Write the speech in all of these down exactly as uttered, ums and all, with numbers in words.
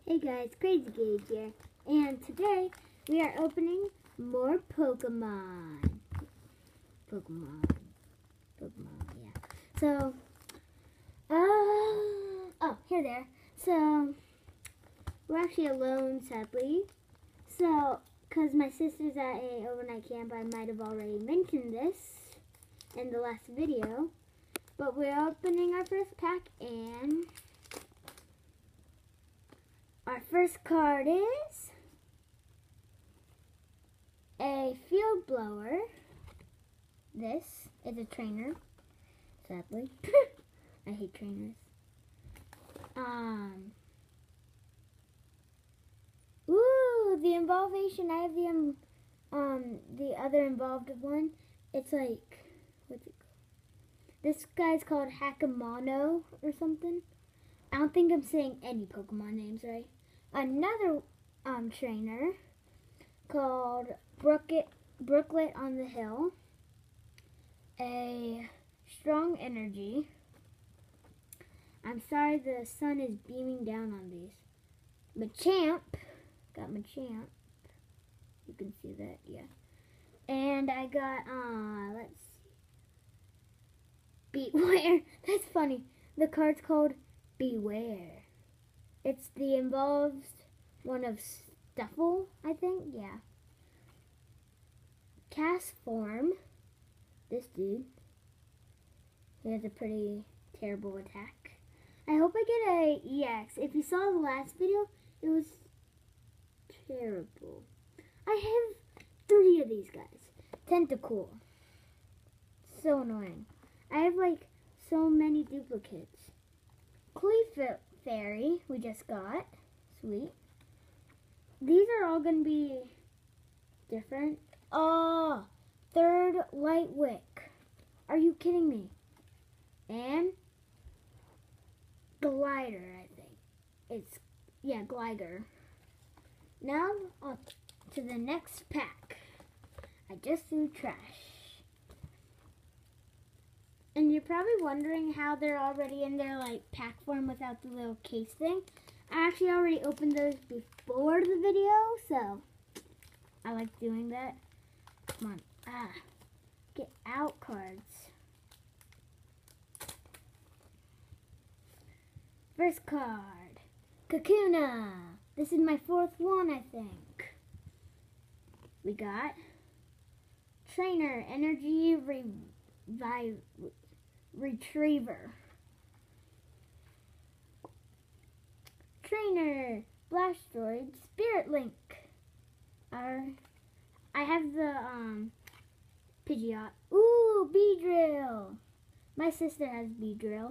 Hey guys, Crazy Gage here, and today we are opening more Pokemon. Pokemon. Pokemon, yeah. So, uh, oh, here there. So, we're actually alone, sadly. So, because my sister's at a overnight camp, I might have already mentioned this in the last video. But we're opening our first pack, and our first card is a field blower. This is a trainer, sadly. I hate trainers. Um. Ooh, the involvation. I have the um, um the other involved one. It's like, what's it called? This guy's called Hakamano or something. I don't think I'm saying any Pokemon names right. Another um trainer called Brooklet, Brooklet on the Hill. A strong energy. I'm sorry the sun is beaming down on these. Machamp. Got Machamp. You can see that, yeah. And I got, uh, let's see. Beware. That's funny. The card's called Beware. It's the involved one of Stuffle, I think, yeah. Cast form. This dude. He has a pretty terrible attack. I hope I get a E X. If you saw the last video, it was terrible. I have three of these guys. Tentacool. So annoying. I have like so many duplicates. Clefairy we just got. Sweet. These are all going to be different. Oh, third Lightwick. Are you kidding me? And Glider, I think. It's, yeah, Glider. Now, on to the next pack. I just threw trash. And you're probably wondering how they're already in their, like, pack form without the little case thing. I actually already opened those before the video, so I like doing that. Come on. Ah. Get out cards. First card. Kakuna. This is my fourth one, I think. We got Trainer, Energy Revive, Retriever. Trainer, Blastoise, Spirit Link. Our, I have the um, Pidgeot. Ooh, Beedrill. My sister has Beedrill.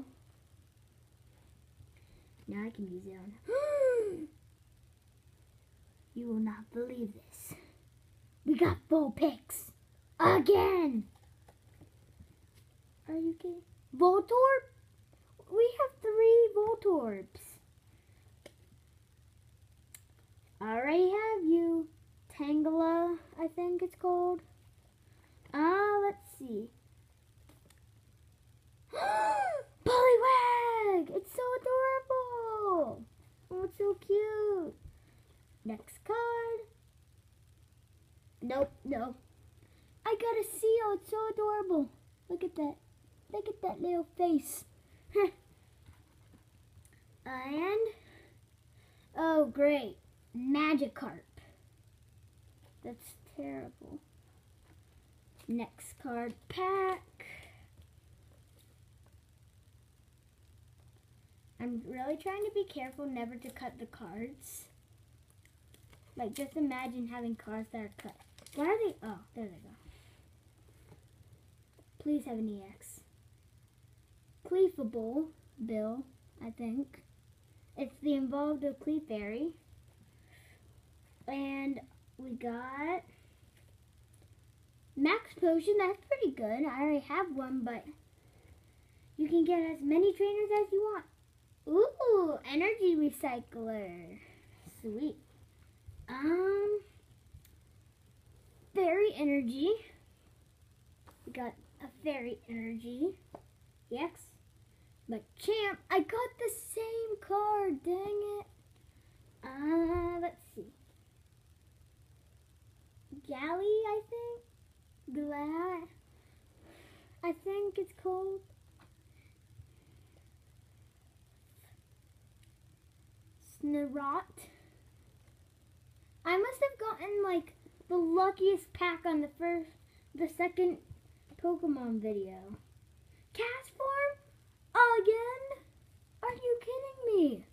Now I can use it on. You will not believe this. We got Vulpix again. Are you kidding? Voltorb? We have three Voltorbs. I already have you. Tangela, I think it's called. Ah, uh, let's see. Poliwag! It's so adorable. Oh, it's so cute. Next card. Nope, no. I got a seal. It's so adorable. Look at that. Look at that little face. And, oh great, Magikarp. That's terrible. Next card pack. I'm really trying to be careful never to cut the cards. Like, just imagine having cards that are cut. Why are they? Oh, there they go. Please have an E X. Clefable Bill, I think. It's the involved of Clefairy. And we got Max Potion. That's pretty good. I already have one, but you can get as many trainers as you want. Ooh, Energy Recycler. Sweet. Um, Fairy Energy. We got a Fairy Energy. Yes. Machamp. I got the same card. Dang it. think it's called. Sneasel. I must have gotten like the luckiest pack on the first, the second Pokemon video. Castform? Again? Are you kidding me?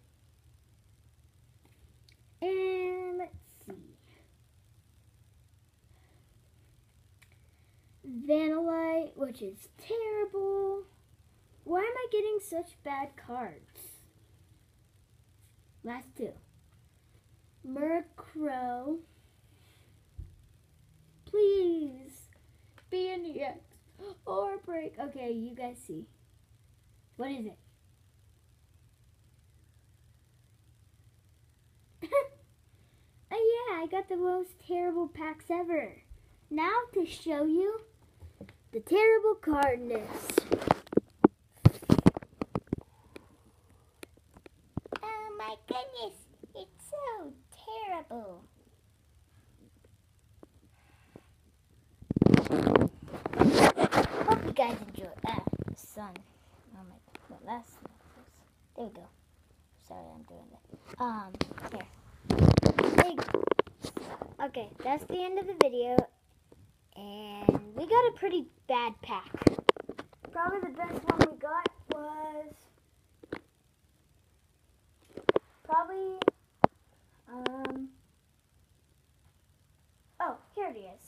And let's see. Vanillite, which is terrible. Why am I getting such bad cards? Last two. Murkrow. Please be an E X or break. Okay, you guys see. What is it? Oh yeah, I got the most terrible packs ever. Now to show you the terrible cardness. Oh my goodness, it's so terrible. Hope you guys enjoy. Ah, the sun. Oh my, well, that's there we go. Sorry, I'm doing that. Um, here. There you go. Okay, that's the end of the video, and we got a pretty bad pack. Probably the best one we got was probably um. Oh, here it is.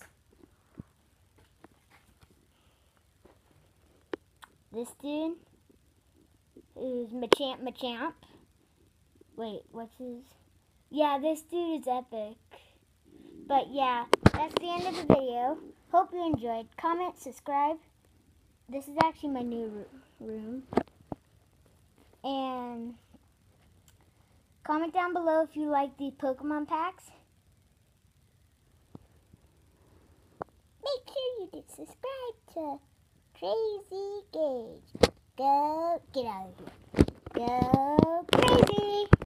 This dude is Machamp Machamp. Wait, what's his? Yeah, this dude is epic. But yeah, that's the end of the video. Hope you enjoyed. Comment, subscribe. This is actually my new room. And comment down below if you like these Pokemon packs. Make sure you did subscribe to Crazy Gage. Go, get out of here. Go crazy.